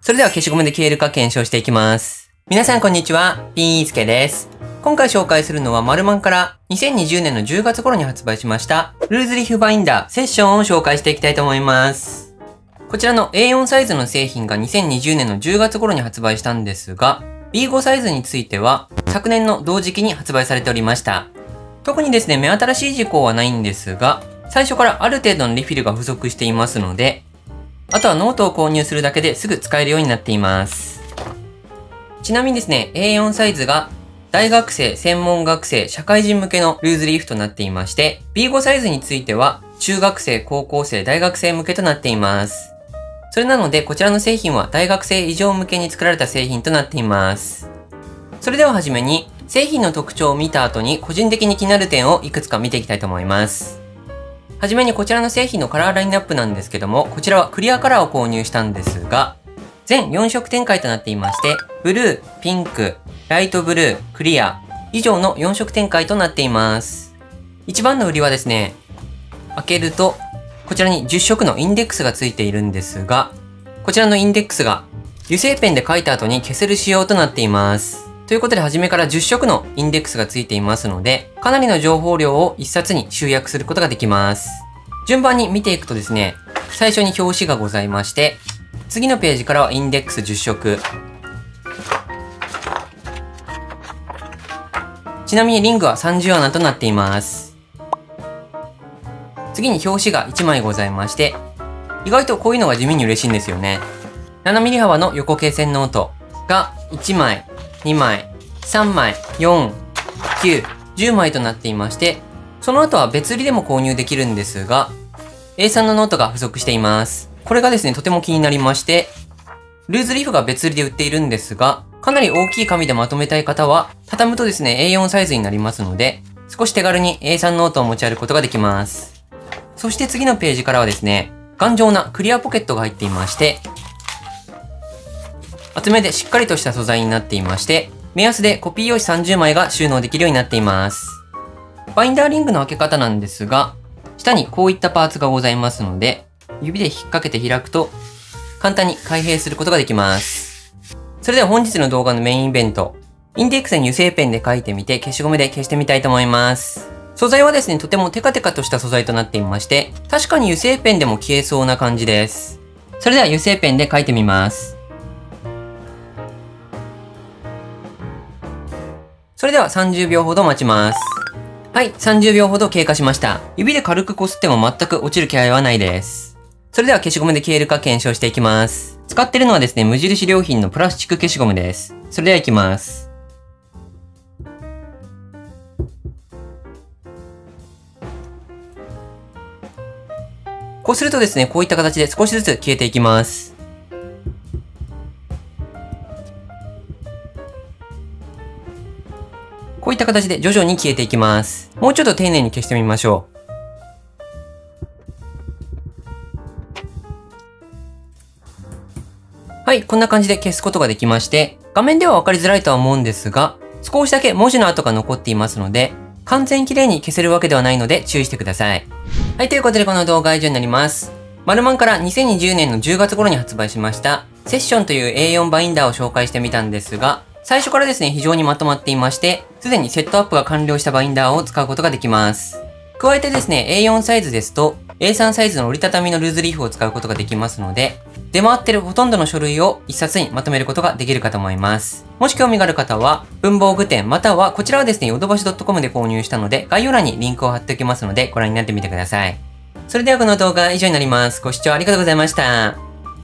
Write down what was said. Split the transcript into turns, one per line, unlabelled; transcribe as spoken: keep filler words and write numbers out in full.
それでは消しゴムで消えるか検証していきます。皆さんこんにちは、ピースケです。今回紹介するのはマルマンからにせんにじゅうねんのじゅうがつ頃に発売しましたルーズリーフバインダーセッションを紹介していきたいと思います。こちらの エーよん サイズの製品がにせんにじゅうねんのじゅうがつ頃に発売したんですが、ビーご サイズについては昨年の同時期に発売されておりました。特にですね、目新しい事項はないんですが、最初からある程度のリフィルが付属していますので、あとはノートを購入するだけですぐ使えるようになっています。ちなみにですね、エーよん サイズが大学生、専門学生、社会人向けのルーズリーフとなっていまして、ビーご サイズについては中学生、高校生、大学生向けとなっています。それなので、こちらの製品は大学生以上向けに作られた製品となっています。それでははじめに、製品の特徴を見た後に個人的に気になる点をいくつか見ていきたいと思います。はじめにこちらの製品のカラーラインナップなんですけども、こちらはクリアカラーを購入したんですが、全よん色展開となっていまして、ブルー、ピンク、ライトブルー、クリア、以上のよん色展開となっています。一番の売りはですね、開けると、こちらにじゅっ色のインデックスがついているんですが、こちらのインデックスが油性ペンで書いた後に消せる仕様となっています。ということで、初めからじゅっ色のインデックスがついていますので、かなりの情報量を一冊に集約することができます。順番に見ていくとですね、最初に表紙がございまして、次のページからはインデックスじゅっ色。ちなみにリングはさんじゅう穴となっています。次に表紙がいちまいございまして、意外とこういうのが地味に嬉しいんですよね。ななミリ幅の横罫線ノートがいちまい、にまい、さんまい、よん、きゅう、じゅうまいとなっていまして、その後は別売りでも購入できるんですが、エースリー のノートが付属しています。これがですね、とても気になりまして、ルーズリーフが別売りで売っているんですが、かなり大きい紙でまとめたい方は、畳むとですね、エーよん サイズになりますので、少し手軽に エースリー ノートを持ち歩くことができます。そして次のページからはですね、頑丈なクリアポケットが入っていまして、厚めでしっかりとした素材になっていまして、目安でコピー用紙さんじゅうまいが収納できるようになっています。バインダーリングの開け方なんですが、下にこういったパーツがございますので、指で引っ掛けて開くと、簡単に開閉することができます。それでは本日の動画のメインイベント、インデックスに油性ペンで書いてみて消しゴムで消してみたいと思います。素材はですね、とてもテカテカとした素材となっていまして、確かに油性ペンでも消えそうな感じです。それでは油性ペンで書いてみます。それではさんじゅうびょうほど待ちます。はい、さんじゅうびょうほど経過しました。指で軽く擦っても全く落ちる気配はないです。それでは消しゴムで消えるか検証していきます。使ってるのはですね、無印良品のプラスチック消しゴムです。それではいきます。こうするとですね、こういった形で少しずつ消えていきます。こういった形で徐々に消えていきます。もうちょっと丁寧に消してみましょう。はい、こんな感じで消すことができまして、画面では分かりづらいとは思うんですが、少しだけ文字の跡が残っていますので、完全に綺麗に消せるわけではないので注意してください。はい、ということでこの動画は以上になります。マルマンからにせんにじゅうねんのじゅうがつ頃に発売しました、セッションという エーよん バインダーを紹介してみたんですが、最初からですね、非常にまとまっていまして、すでにセットアップが完了したバインダーを使うことができます。加えてですね、エーよん サイズですと、エースリー サイズの折りたたみのルーズリーフを使うことができますので、出回ってるほとんどの書類を一冊にまとめることができるかと思います。もし興味がある方は、文房具店またはこちらはですね、ヨドバシ .com で購入したので、概要欄にリンクを貼っておきますので、ご覧になってみてください。それではこの動画は以上になります。ご視聴ありがとうございました。